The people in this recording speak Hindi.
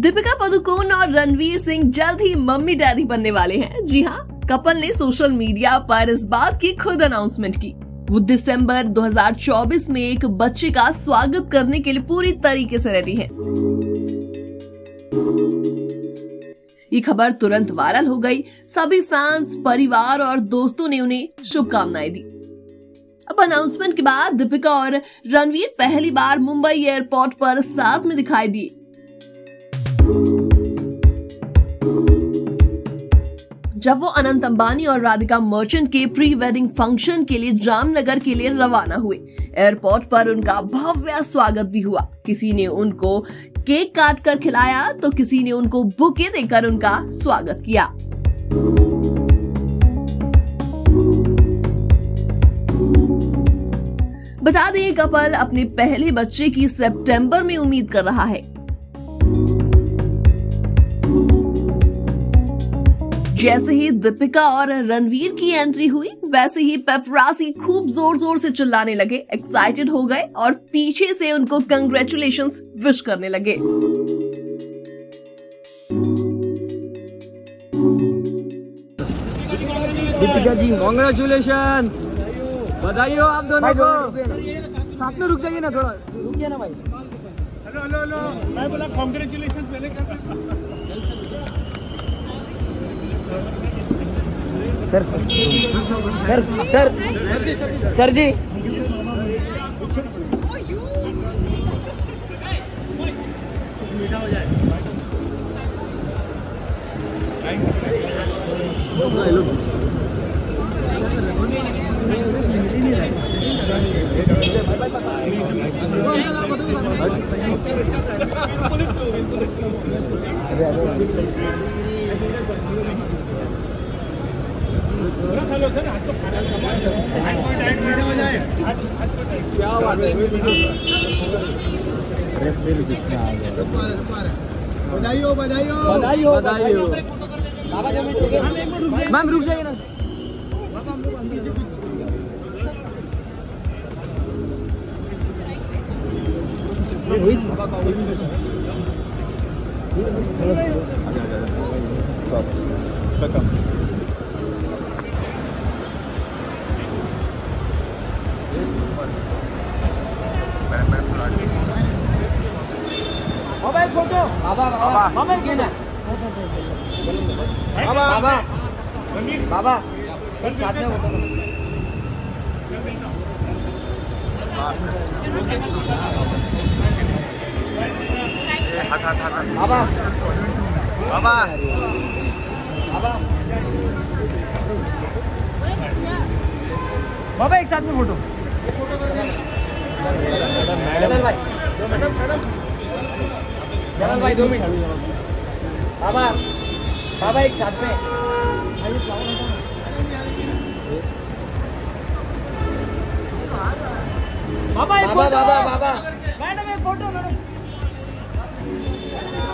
दीपिका पादुकोण और रणवीर सिंह जल्द ही मम्मी डैडी बनने वाले हैं। जी हाँ, कपल ने सोशल मीडिया पर इस बात की खुद अनाउंसमेंट की। वो दिसंबर 2024 में एक बच्चे का स्वागत करने के लिए पूरी तरीके से रेडी हैं। ये खबर तुरंत वायरल हो गई। सभी फैंस, परिवार और दोस्तों ने उन्हें शुभकामनाएं दी। अब अनाउंसमेंट के बाद दीपिका और रणवीर पहली बार मुंबई एयरपोर्ट पर साथ में दिखाई दिए। जब वो अनंत अंबानी और राधिका मर्चेंट के प्री वेडिंग फंक्शन के लिए जामनगर के लिए रवाना हुए। एयरपोर्ट पर उनका भव्य स्वागत भी हुआ। किसी ने उनको केक काट कर खिलाया तो किसी ने उनको बुके देकर उनका स्वागत किया। बता दें, कपल अपने पहले बच्चे की सितंबर में उम्मीद कर रहा है। जैसे ही दीपिका और रणवीर की एंट्री हुई, वैसे ही पेपरासी खूब जोर जोर से चिल्लाने लगे, एक्साइटेड हो गए और पीछे से उनको कंग्रेचुलेशंस विश करने लगे। दीपिका जी कांग्रेचुलेशन, बधाई हो आप दोनों को। साथ में रुक जाइए ना, थोड़ा रुकिए ना भाई। हेलो हेलो, मैं बोला कांग्रेचुलेशन पहले सर जी मीठा हो जाए। क्या बात है, बधाई हो बधाई हो बधाई हो बधाई हो। मैम रुक जाइए ना। बाबा एक फोटो, बाबा बाबा एक साथ में फोटो। बाबा बाबा बाबा एक साथ में फोटो। मैडम भाई, जलाल भाई 2 मिनट। बाबा बाबा एक साथ में। बाबा बाबा बाबा मैडम एक फोटो मैडम।